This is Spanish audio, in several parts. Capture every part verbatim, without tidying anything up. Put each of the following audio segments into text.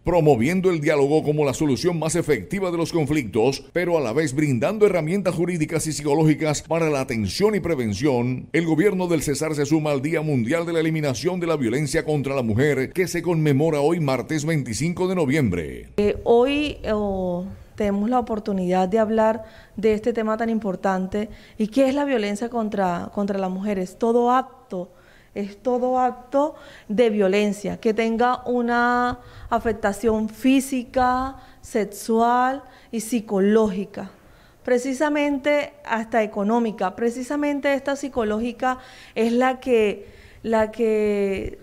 promoviendo el diálogo como la solución más efectiva de los conflictos, pero a la vez brindando herramientas jurídicas y psicológicas para la atención y prevención. El gobierno del Cesar se suma al Día Mundial de la Eliminación de la Violencia contra la Mujer, que se conmemora hoy martes veinticinco de noviembre. Eh, hoy oh, tenemos la oportunidad de hablar de este tema tan importante. ¿Y qué es la violencia contra, contra la mujer? Es todo acto, es todo acto de violencia que tenga una afectación física, sexual y psicológica. Precisamente hasta económica. Precisamente esta psicológica es la que, la que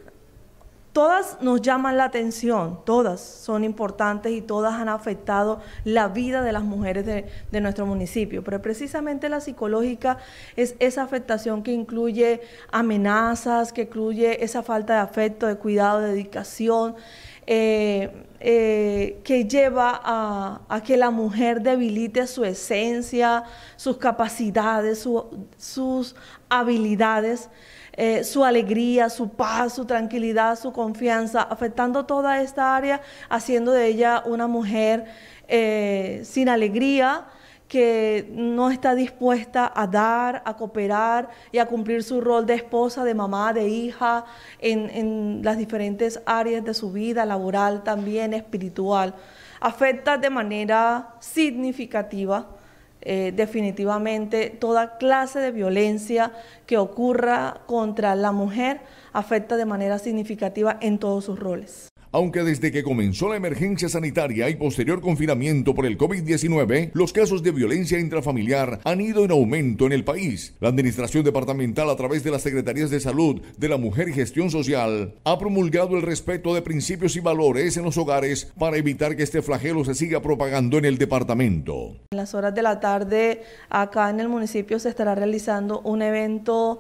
todas nos llaman la atención, todas son importantes y todas han afectado la vida de las mujeres de, de nuestro municipio, pero precisamente la psicológica es esa afectación que incluye amenazas, que incluye esa falta de afecto, de cuidado, de dedicación, eh, eh, que lleva a, a que la mujer debilite su esencia, sus capacidades, su, sus habilidades, Eh, su alegría, su paz, su tranquilidad, su confianza, afectando toda esta área, haciendo de ella una mujer eh, sin alegría, que no está dispuesta a dar, a cooperar y a cumplir su rol de esposa, de mamá, de hija, en, en las diferentes áreas de su vida, laboral también, espiritual. Afecta de manera significativa Eh, definitivamente toda clase de violencia que ocurra contra la mujer afecta de manera significativa en todos sus roles. Aunque desde que comenzó la emergencia sanitaria y posterior confinamiento por el COVID diecinueve, los casos de violencia intrafamiliar han ido en aumento en el país. La Administración Departamental, a través de las Secretarías de Salud, de la Mujer y Gestión Social, ha promulgado el respeto de principios y valores en los hogares para evitar que este flagelo se siga propagando en el departamento. En las horas de la tarde, acá en el municipio se estará realizando un evento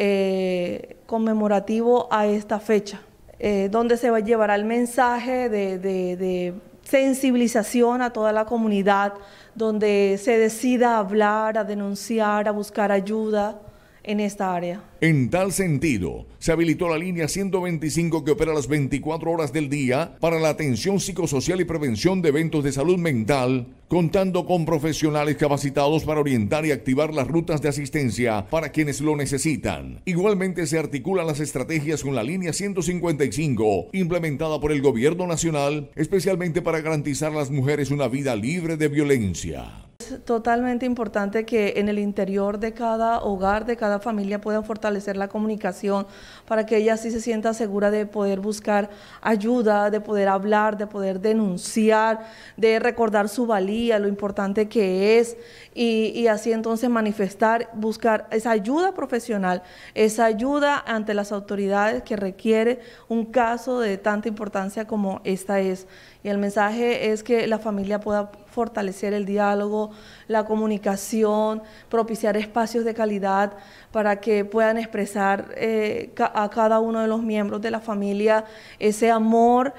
eh, conmemorativo a esta fecha. Eh, donde se va a llevar el mensaje de, de, de sensibilización a toda la comunidad, donde se decida hablar, a denunciar, a buscar ayuda en esta área. En tal sentido, se habilitó la línea ciento veinticinco que opera las veinticuatro horas del día para la atención psicosocial y prevención de eventos de salud mental, contando con profesionales capacitados para orientar y activar las rutas de asistencia para quienes lo necesitan. Igualmente se articulan las estrategias con la línea ciento cincuenta y cinco, implementada por el Gobierno Nacional, especialmente para garantizar a las mujeres una vida libre de violencia. Es totalmente importante que en el interior de cada hogar, de cada familia, puedan fortalecer la comunicación para que ella sí se sienta segura de poder buscar ayuda, de poder hablar, de poder denunciar, de recordar su valía, lo importante que es, y, y así entonces manifestar, buscar esa ayuda profesional, esa ayuda ante las autoridades que requiere un caso de tanta importancia como esta es. Y el mensaje es que la familia pueda fortalecer el diálogo, la comunicación, propiciar espacios de calidad para que puedan expresar eh, a cada uno de los miembros de la familia ese amor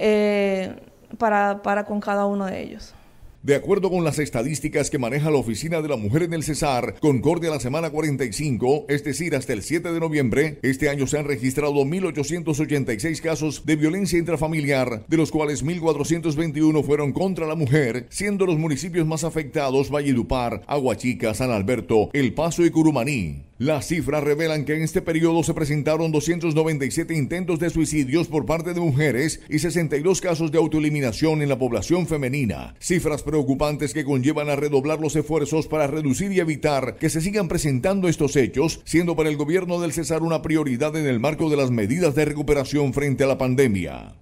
eh, para, para con cada uno de ellos. De acuerdo con las estadísticas que maneja la Oficina de la Mujer en el Cesar, concorde a la semana cuarenta y cinco, es decir, hasta el siete de noviembre, este año se han registrado mil ochocientos ochenta y seis casos de violencia intrafamiliar, de los cuales mil cuatrocientos veintiuno fueron contra la mujer, siendo los municipios más afectados Valledupar, Aguachica, San Alberto, El Paso y Curumaní. Las cifras revelan que en este periodo se presentaron doscientos noventa y siete intentos de suicidios por parte de mujeres y sesenta y dos casos de autoeliminación en la población femenina. Cifras preocupantes que conllevan a redoblar los esfuerzos para reducir y evitar que se sigan presentando estos hechos, siendo para el gobierno del Cesar una prioridad en el marco de las medidas de recuperación frente a la pandemia.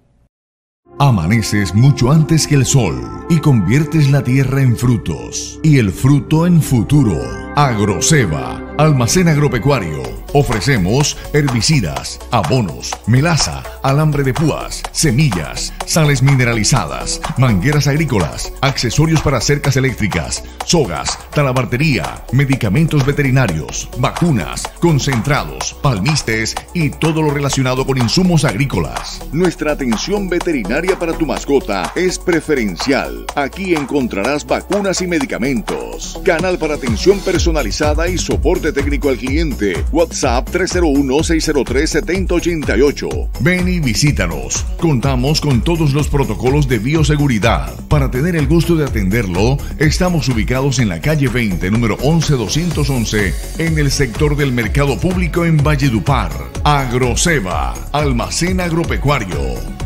Amaneces mucho antes que el sol y conviertes la tierra en frutos y el fruto en futuro. Agroceba, almacén agropecuario. Ofrecemos herbicidas, abonos, melaza, alambre de púas, semillas, sales mineralizadas, mangueras agrícolas, accesorios para cercas eléctricas, sogas, talabartería, medicamentos veterinarios, vacunas, concentrados, palmistes y todo lo relacionado con insumos agrícolas. Nuestra atención veterinaria para tu mascota es preferencial. Aquí encontrarás vacunas y medicamentos. Canal para atención personalizada y soporte técnico al cliente. WhatsApp WhatsApp tres cero uno, seis cero tres, siete cero ocho ocho. Ven y visítanos. Contamos con todos los protocolos de bioseguridad. Para tener el gusto de atenderlo, estamos ubicados en la calle veinte, número once doscientos once, en el sector del Mercado Público en Valledupar. Agroseva, almacén agropecuario.